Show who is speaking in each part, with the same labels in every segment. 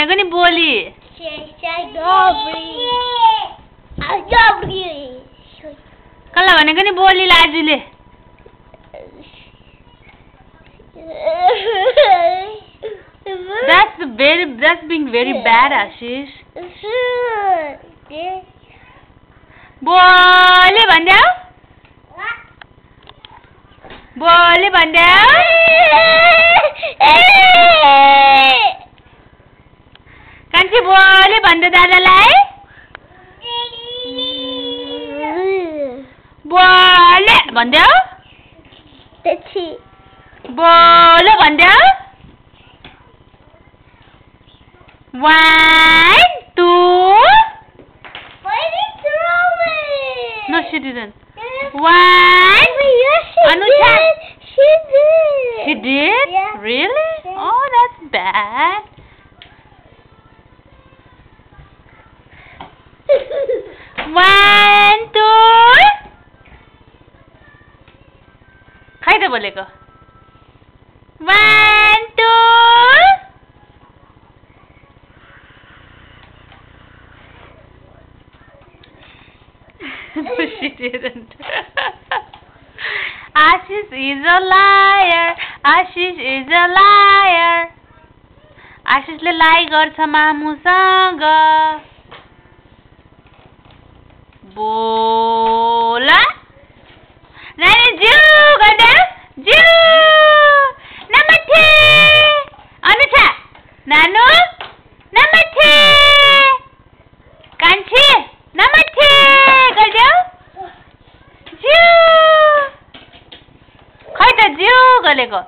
Speaker 1: भनेको नि बोली कसलाई भनेको नि बोली लाजुले That's being very bad, Ashish. बोली भन्देऊ बोली भन्देऊ कान्छी बोली भन्दै दादालाई बोले भन्देऊ बोलो भन्देऊ 1 2 No, she didn't. 1 Anusha.
Speaker 2: She did.
Speaker 1: She did?
Speaker 2: Yeah.
Speaker 1: Really?
Speaker 2: Yeah.
Speaker 1: Oh, that's bad. 1 2 खै त बोलेको 1 2 No, she didn't. Ashish is a liar. Ashish is a liar. Ashishले lie गर्छ मामुसँग बोला नानी जिउ गर्दा जिउ नमथे अनुछा नानु नमथे कान्छी नमथे गर्देऊ जिउ खै त जिउ गरेको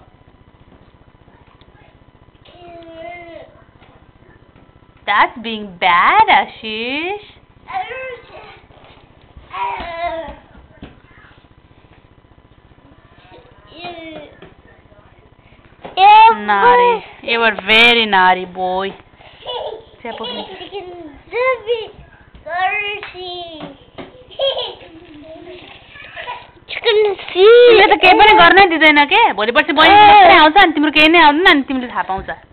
Speaker 1: That's being bad, Ashish. Naughty. You were very naughty, boy. तिमीले त केही पनि गर्नै दिँदैन के भोलि पर्सि बहिनी आउँछ अनि तिम्रो केही नै आउँदैन अनि तिमीले थाहा पाउँछ